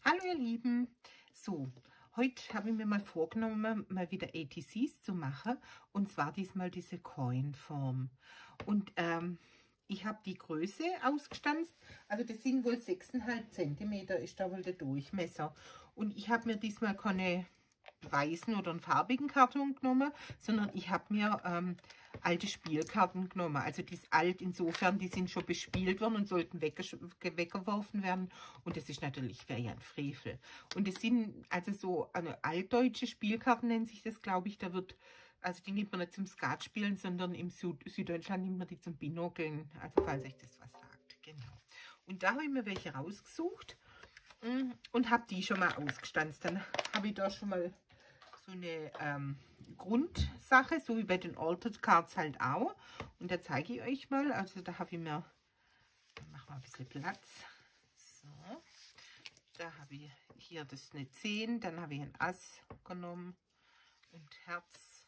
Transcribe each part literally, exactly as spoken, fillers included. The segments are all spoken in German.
Hallo ihr Lieben, so, heute habe ich mir mal vorgenommen, mal wieder A T Cs zu machen, und zwar diesmal diese Coin-Form. Und ähm, ich habe die Größe ausgestanzt, also das sind wohl sechs Komma fünf Zentimeter ist da wohl der Durchmesser. Und ich habe mir diesmal keine weißen oder einen farbigen Karton genommen, sondern ich habe mir ähm, alte Spielkarten genommen. Also die ist alt insofern, die sind schon bespielt worden und sollten weggeworfen werden. Und das ist natürlich, wäre ja ein Frevel. Und das sind also so eine altdeutsche Spielkarten, nennt sich das, glaube ich. Da wird, also die nimmt man nicht zum Skat spielen, sondern im Süd Süddeutschland nimmt man die zum Binokeln. Also falls euch das was sagt, genau. Und da habe ich mir welche rausgesucht und habe die schon mal ausgestanzt. Dann habe ich da schon mal so eine ähm, Grundsache, so wie bei den Altered Cards halt auch. Und da zeige ich euch mal, also da habe ich mir, machen wir ein bisschen Platz. So, da habe ich hier das eine zehn, dann habe ich ein Ass genommen und Herz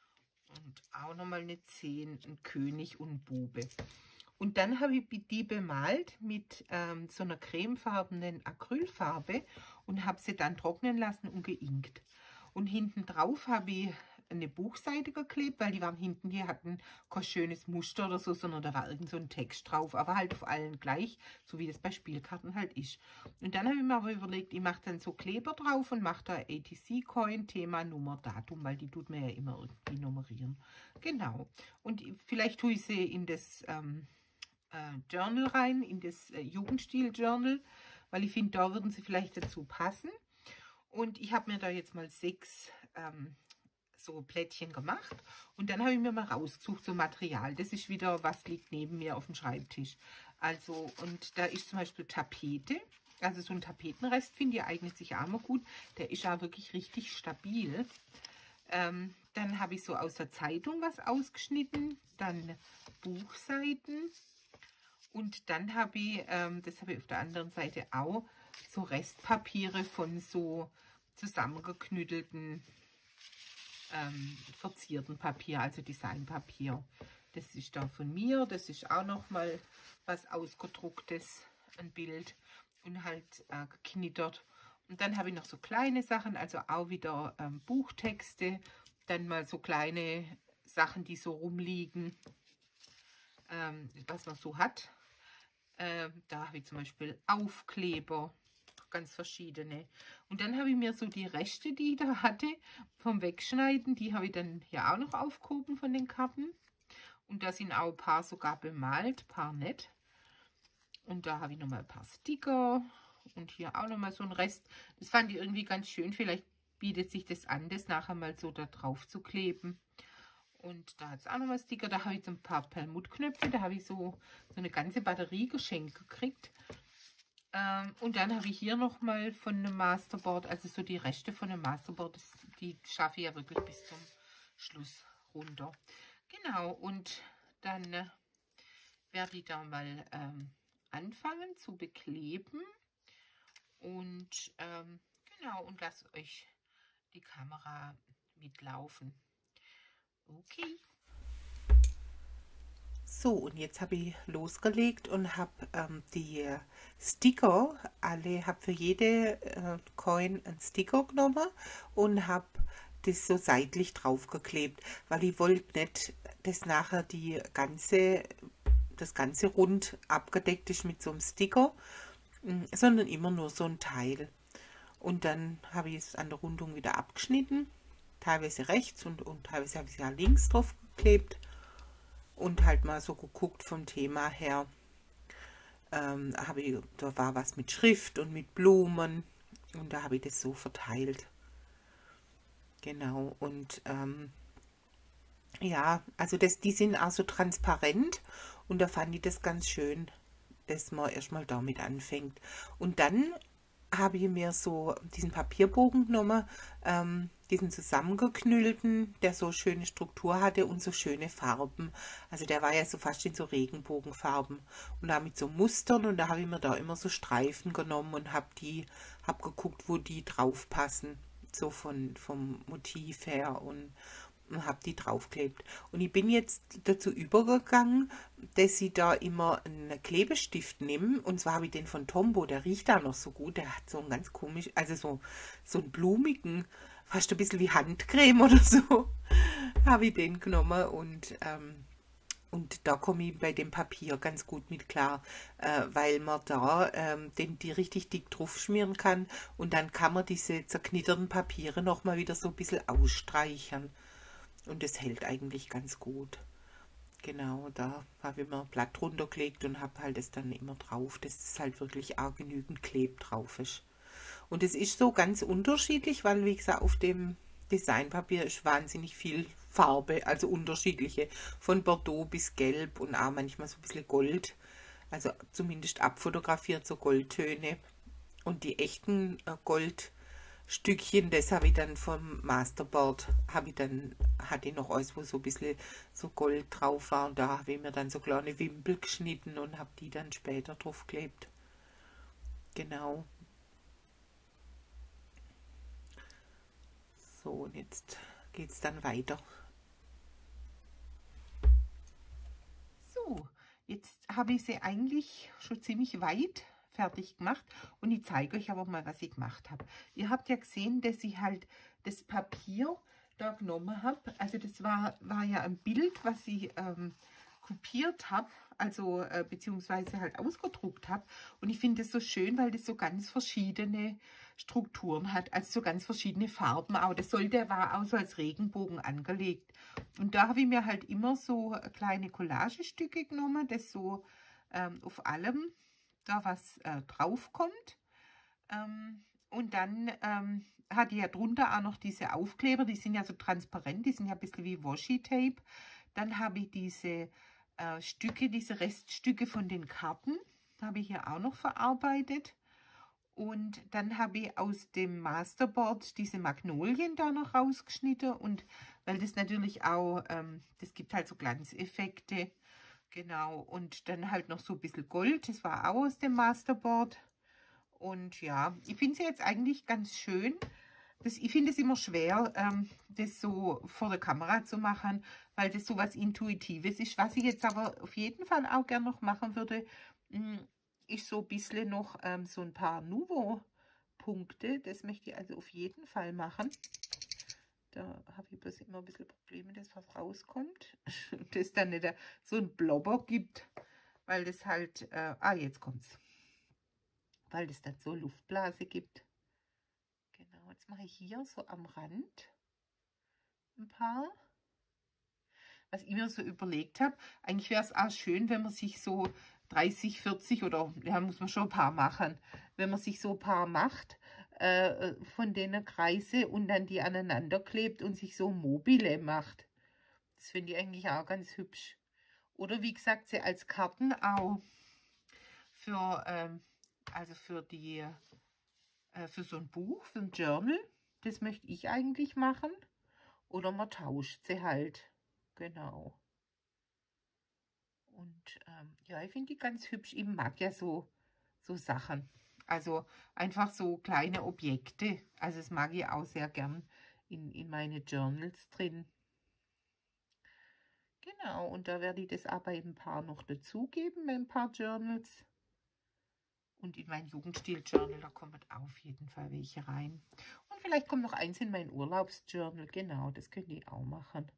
und auch nochmal eine zehn, ein König und ein Bube. Und dann habe ich die bemalt mit ähm, so einer cremefarbenen Acrylfarbe und habe sie dann trocknen lassen und geinkt. Und hinten drauf habe ich eine Buchseite geklebt, weil die waren hinten, die hatten kein schönes Muster oder so, sondern da war irgend so ein Text drauf, aber halt auf allen gleich, so wie das bei Spielkarten halt ist. Und dann habe ich mir aber überlegt, ich mache dann so Kleber drauf und mache da A T C-Coin, Thema, Nummer, Datum, weil die tut mir ja immer irgendwie nummerieren. Genau. Und vielleicht tue ich sie in das ähm, äh, Journal rein, in das äh, Jugendstil-Journal, weil ich finde, da würden sie vielleicht dazu passen. Und ich habe mir da jetzt mal sechs ähm, so Plättchen gemacht. Und dann habe ich mir mal rausgesucht, so Material. Das ist wieder, was liegt neben mir auf dem Schreibtisch. Also, und da ist zum Beispiel Tapete. Also so ein Tapetenrest, finde ich, eignet sich auch mal gut. Der ist ja wirklich richtig stabil. Ähm, dann habe ich so aus der Zeitung was ausgeschnitten. Dann Buchseiten. Und dann habe ich, ähm, das habe ich auf der anderen Seite auch, so Restpapiere von so zusammengeknüttelten, ähm, verzierten Papier, also Designpapier. Das ist da von mir, das ist auch noch mal was ausgedrucktes, ein Bild und halt äh, geknittert. Und dann habe ich noch so kleine Sachen, also auch wieder ähm, Buchtexte, dann mal so kleine Sachen, die so rumliegen, ähm, was man so hat. Äh, da habe ich zum Beispiel Aufkleber, ganz verschiedene. Und dann habe ich mir so die Reste, die ich da hatte, vom Wegschneiden, die habe ich dann hier auch noch aufgehoben von den Karten. Und da sind auch ein paar sogar bemalt, ein paar nicht. Und da habe ich nochmal ein paar Sticker und hier auch nochmal so ein Rest. Das fand ich irgendwie ganz schön. Vielleicht bietet sich das an, das nachher mal so da drauf zu kleben. Und da hat es auch nochmal Sticker. Da habe ich so ein paar Perlmuttknöpfe. Da habe ich so, so eine ganze Batterie geschenkt gekriegt. Ähm, und dann habe ich hier nochmal von einem Masterboard, also so die Reste von einem Masterboard, das, die schaffe ich ja wirklich bis zum Schluss runter. Genau, und dann äh, werde ich da mal ähm, anfangen zu bekleben. Und ähm, genau, und lasst euch die Kamera mitlaufen. Okay. So, und jetzt habe ich losgelegt und habe ähm, die Sticker, alle, habe für jede äh, Coin einen Sticker genommen und habe das so seitlich draufgeklebt, weil ich wollte nicht, dass nachher die ganze, das ganze rund abgedeckt ist mit so einem Sticker, sondern immer nur so ein Teil. Und dann habe ich es an der Rundung wieder abgeschnitten, teilweise rechts und, und teilweise habe ich es ja links drauf geklebt. Und halt mal so geguckt vom Thema her, ähm, habe ich, da war was mit Schrift und mit Blumen und da habe ich das so verteilt. Genau, und ähm, ja, also das, die sind auch so transparent und da fand ich das ganz schön, dass man erstmal damit anfängt. Und dann habe ich mir so diesen Papierbogen genommen, ähm, diesen zusammengeknüllten, der so schöne Struktur hatte und so schöne Farben. Also der war ja so fast in so Regenbogenfarben und da mit so Mustern, und da habe ich mir da immer so Streifen genommen und habe die, habe geguckt, wo die drauf passen, so von vom Motiv her, und und habe die draufgeklebt. Und ich bin jetzt dazu übergegangen, dass ich da immer einen Klebestift nehme. Und zwar habe ich den von Tombow, der riecht da noch so gut. Der hat so einen ganz komisch, also so, so einen blumigen, fast ein bisschen wie Handcreme oder so, habe ich den genommen. Und, ähm, und da komme ich bei dem Papier ganz gut mit klar, äh, weil man da ähm, den, die richtig dick drauf schmieren kann. Und dann kann man diese zerknitterten Papiere nochmal wieder so ein bisschen ausstreichen. Und es hält eigentlich ganz gut. Genau, da habe ich mir ein Blatt drunter gelegt und habe halt es dann immer drauf, dass es halt wirklich auch genügend Kleb drauf ist. Und es ist so ganz unterschiedlich, weil, wie gesagt, auf dem Designpapier ist wahnsinnig viel Farbe, also unterschiedliche, von Bordeaux bis Gelb und auch manchmal so ein bisschen Gold, also zumindest abfotografiert so Goldtöne. Und die echten äh, Gold Stückchen, das habe ich dann vom Masterboard, habe ich dann, hatte ich noch alles, wo so ein bisschen so Gold drauf war, und da habe ich mir dann so kleine Wimpel geschnitten und habe die dann später drauf geklebt. Genau. So, und jetzt geht es dann weiter. So, jetzt habe ich sie eigentlich schon ziemlich weit fertig gemacht und ich zeige euch aber mal, was ich gemacht habe. Ihr habt ja gesehen, dass ich halt das Papier da genommen habe. Also das war, war ja ein Bild, was ich ähm, kopiert habe, also äh, beziehungsweise halt ausgedruckt habe. Und ich finde das so schön, weil das so ganz verschiedene Strukturen hat, also so ganz verschiedene Farben auch. Das sollte, der war auch so als Regenbogen angelegt. Und da habe ich mir halt immer so kleine Collagestücke genommen, das so ähm, auf allem da was äh, drauf kommt. Ähm, und dann ähm, hatte ich ja drunter auch noch diese Aufkleber, die sind ja so transparent, die sind ja ein bisschen wie Washi-Tape. Dann habe ich diese äh, Stücke, diese Reststücke von den Karten, habe ich hier auch noch verarbeitet. Und dann habe ich aus dem Masterboard diese Magnolien da noch rausgeschnitten. Und weil das natürlich auch, ähm, das gibt halt so Glanzeffekte. Genau, und dann halt noch so ein bisschen Gold, das war auch aus dem Masterboard. Und ja, ich finde sie jetzt eigentlich ganz schön. Das, ich finde es immer schwer, ähm, das so vor der Kamera zu machen, weil das so was Intuitives ist. Was ich jetzt aber auf jeden Fall auch gerne noch machen würde, ist so ein bisschen noch ähm, so ein paar Nuvo-Punkte. Das möchte ich also auf jeden Fall machen. Da habe ich bloß immer ein bisschen Probleme, dass was rauskommt. Dass dann nicht so ein Blobber gibt, weil das halt, äh, ah, jetzt kommt's. Weil das dann so Luftblase gibt. Genau, jetzt mache ich hier so am Rand ein paar. Was ich mir so überlegt habe, eigentlich wäre es auch schön, wenn man sich so dreißig, vierzig oder, ja, muss man schon ein paar machen, wenn man sich so ein paar macht, äh, von denen Kreise und dann die aneinander klebt und sich so mobile macht. Das finde ich eigentlich auch ganz hübsch. Oder wie gesagt, sie als Karten auch für, ähm, also für die, äh, für so ein Buch, für ein Journal. Das möchte ich eigentlich machen. Oder man tauscht sie halt. Genau. Und ähm, ja, ich finde die ganz hübsch. Ich mag ja so, so Sachen. Also einfach so kleine Objekte. Also das mag ich auch sehr gern in, in meine Journals drin. Genau, und da werde ich das aber ein paar noch dazugeben, bei ein paar Journals. Und in mein Jugendstil-Journal, da kommen auf jeden Fall welche rein. Und vielleicht kommt noch eins in mein Urlaubsjournal. Genau, das könnt ihr auch machen.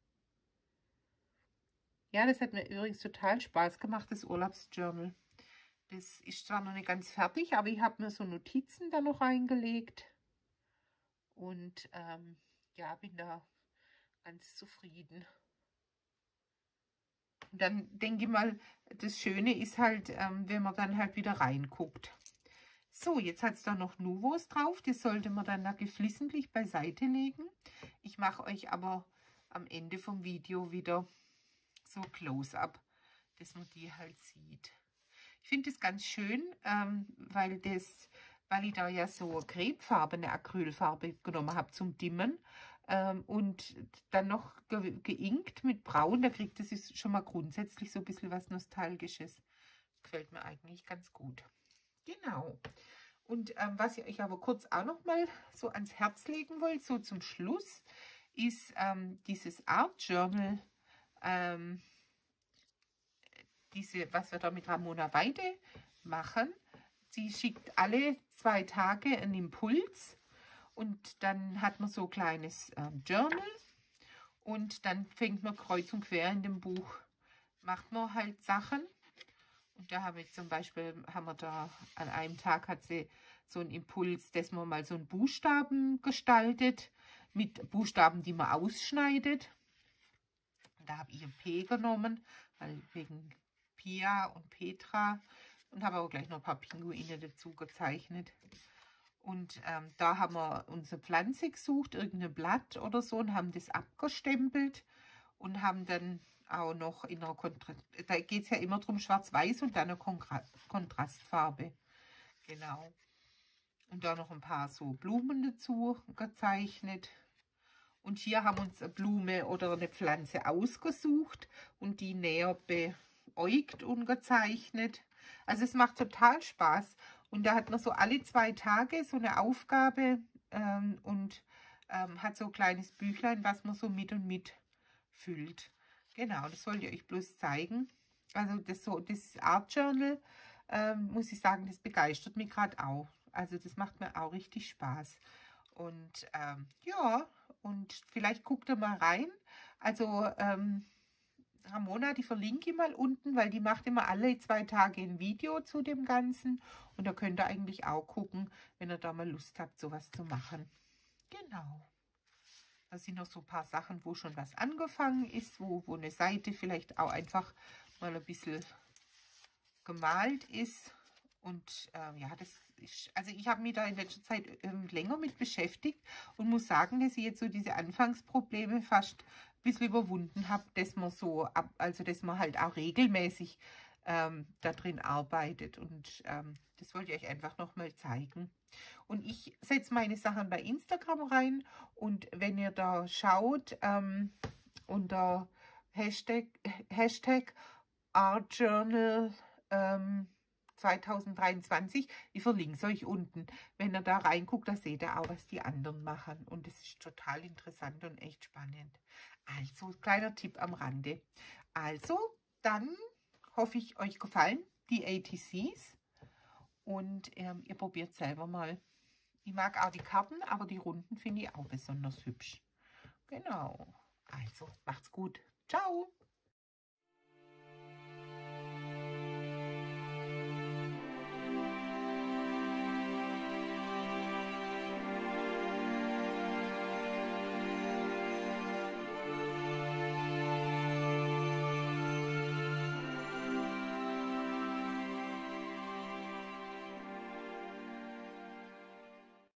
Ja, das hat mir übrigens total Spaß gemacht, das Urlaubsjournal. Das ist zwar noch nicht ganz fertig, aber ich habe mir so Notizen da noch reingelegt. Und ähm, ja, bin da ganz zufrieden. Und dann denke ich mal, das Schöne ist halt, ähm, wenn man dann halt wieder reinguckt. So, jetzt hat es da noch Nuvos drauf. Die sollte man dann da geflissentlich beiseite legen. Ich mache euch aber am Ende vom Video wieder so Close-up, dass man die halt sieht. Ich finde das ganz schön, ähm, weil, das, weil ich da ja so cremefarbene Acrylfarbe genommen habe zum Dimmen. Ähm, und dann noch ge geinkt mit Braun. Da kriegt es schon mal grundsätzlich so ein bisschen was Nostalgisches. Gefällt mir eigentlich ganz gut. Genau. Und ähm, was ich euch aber kurz auch noch mal so ans Herz legen wollte, so zum Schluss, ist ähm, dieses Art Journal, ähm, diese, was wir da mit Ramona Weide machen. Sie schickt alle zwei Tage einen Impuls und dann hat man so ein kleines ähm, Journal und dann fängt man kreuz und quer in dem Buch, macht man halt Sachen. Und da habe ich zum Beispiel, haben wir da an einem Tag hat sie so einen Impuls, dass man mal so einen Buchstaben gestaltet, mit Buchstaben, die man ausschneidet. Und da habe ich ein P genommen, weil wegen Pia und Petra, und habe auch gleich noch ein paar Pinguine dazu gezeichnet. Und ähm, da haben wir unsere Pflanze gesucht, irgendein Blatt oder so, und haben das abgestempelt und haben dann auch noch in einer Kontrast, da geht es ja immer darum, schwarz-weiß und dann eine Kontra Kontrastfarbe. Genau. Und da noch ein paar so Blumen dazu gezeichnet. Und hier haben wir uns eine Blume oder eine Pflanze ausgesucht und die näher beäugt und gezeichnet. Also es macht total Spaß. Und da hat man so alle zwei Tage so eine Aufgabe ähm, und ähm, hat so ein kleines Büchlein, was man so mit und mit füllt. Genau, das wollte ich euch bloß zeigen. Also das, so, das Art Journal, ähm, muss ich sagen, das begeistert mich gerade auch. Also das macht mir auch richtig Spaß. Und ähm, ja, und vielleicht guckt ihr mal rein. Also ähm, Ramona, die verlinke ich mal unten, weil die macht immer alle zwei Tage ein Video zu dem Ganzen. Und da könnt ihr eigentlich auch gucken, wenn ihr da mal Lust habt, sowas zu machen. Genau. Da sind noch so ein paar Sachen, wo schon was angefangen ist, wo, wo eine Seite vielleicht auch einfach mal ein bisschen gemalt ist. Und ähm, ja, das ist, also ich habe mich da in letzter Zeit ähm, länger mit beschäftigt und muss sagen, dass ich jetzt so diese Anfangsprobleme fast ein bisschen überwunden habe, dass man so, ab, also dass man halt auch regelmäßig ähm, da drin arbeitet. Und ähm, das wollte ich euch einfach nochmal zeigen. Und ich setze meine Sachen bei Instagram rein und wenn ihr da schaut, ähm, unter Hashtag, Hashtag Artjournal ähm, zwanzig dreiundzwanzig, ich verlinke es euch unten. Wenn ihr da reinguckt, da seht ihr auch, was die anderen machen. Und das ist total interessant und echt spannend. Also, kleiner Tipp am Rande. Also, dann hoffe ich, euch gefallen die A T Cs. Und ähm, ihr probiert selber mal. Ich mag auch die Karten, aber die Runden finde ich auch besonders hübsch. Genau. Also, macht's gut. Ciao.